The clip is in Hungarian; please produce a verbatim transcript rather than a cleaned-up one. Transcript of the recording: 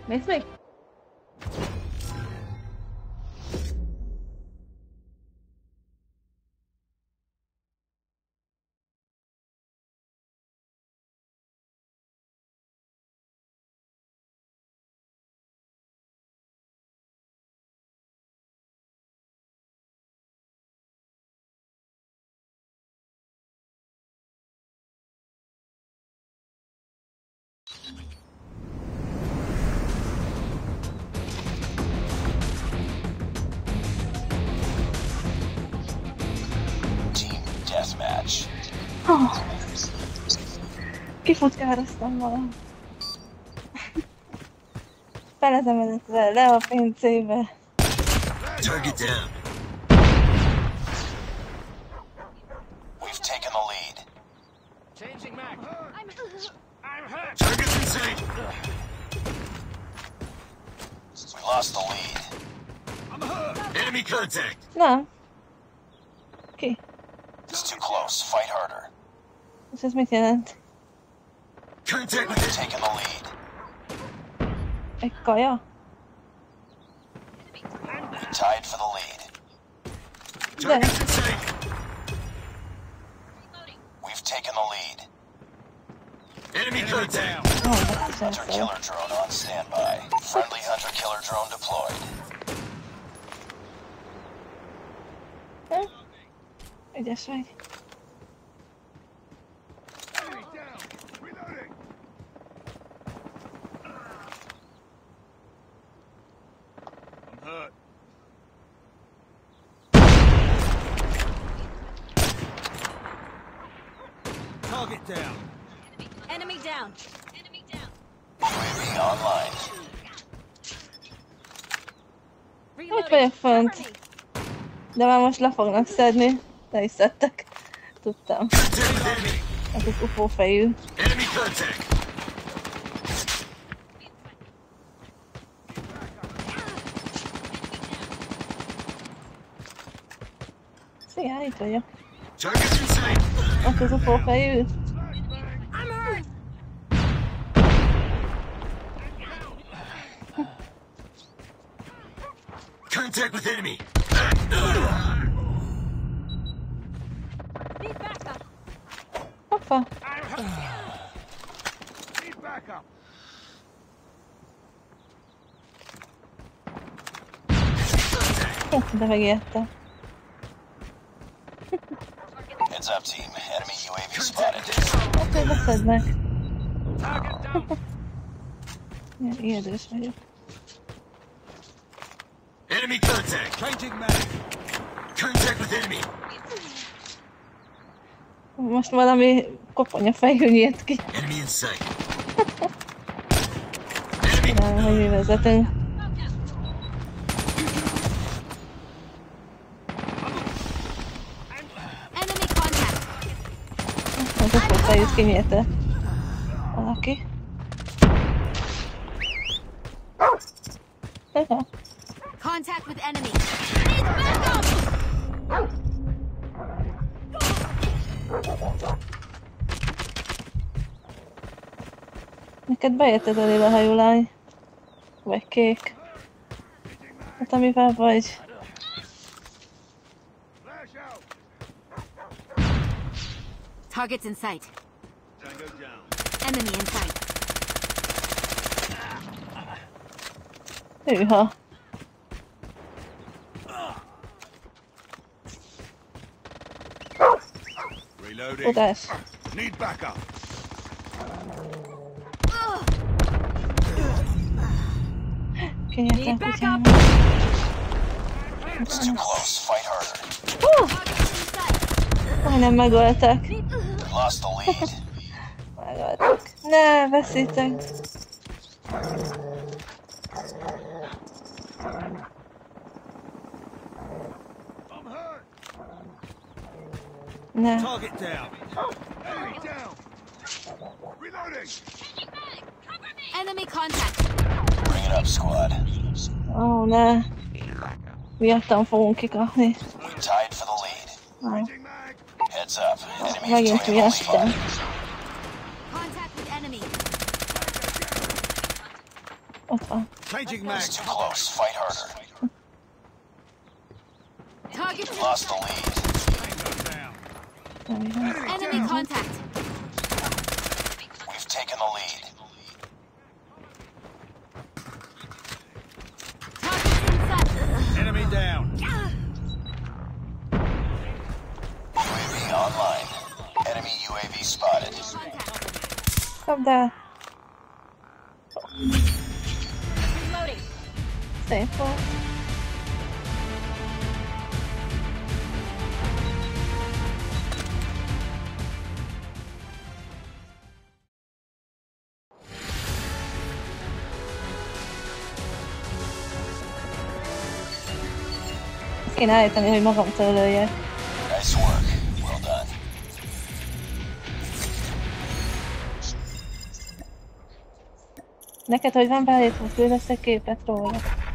Nézd még! Oh. Kifutkároztam valahogy. Feletemedett le a pincébe. Target down. We've taken the lead. Changing mag. I'm I'm hurt. Target's in sight. We lost the lead. I'm hurt. Enemy contact. Nem. Ki? It's too close. Fight harder. És ez mit jelent? Contact with it. Taking the lead. Egy kaja? We tied for the lead. De. Target's in sight. We've taken the lead. Enemy contact. Oh, Hunter killer drone on standby. Friendly hunter killer drone deployed. Hm? Ügyes vagy. Target down. Enemy down. Enemy down. U A V online. Hogy vagyok fönt? De már most le fognak szedni. Le is szedtek. Tudtam. Ez az ufó fejű. Enemy contact. Szia, itt vagyok. Target's in sight. Ott az ufó fejű. Contact with enemy. Need backup. Hoppa. Need backup. De megérte. Heads up, team. Enemy U A V spotted. Hát, hogy leszednek. Ilyen érdős vagyok. Enemy contact. Changing mag. Contact with enemy. Most valami koponya fejű nyílt ki. Enemy in sight. Nem, hogy mi vezetünk. Enemy contact. Az ufó fejűt kinyílte. Valaki. Contact with enemy. Need backup. Neked beérted a lila hajú lány? Vagy kék? Hát amivel vagy? Target's in sight. Enemy in sight. Hűha. Tudás. Need backup. Kényelten kutyám. It's too close. Fight harder. Uh! Majdnem megöltek. We lost the lead. Megöltek. Ne, veszítek. Ne. Target down. Enemy down. Reloading. Enemy contact. Bring it up, squad. Ó, oh, ne. Miattam fogunk kikapni. We tied for the lead. Ah. Heads up. Enemy Megint is doing miattam. Contact with enemy. Ott van. Changing mag. Too close. Fight harder. Lost the lead. Enemy contact. We've taken the lead. Enemy down. U A V online. Enemy U A V spotted. Kapd el. Reloading. Szép volt. Ezt kéne állítani, hogy magamtól lőjek. Nice work. Well done. Neked, hogy van beállítva, küldesz egy képet róla.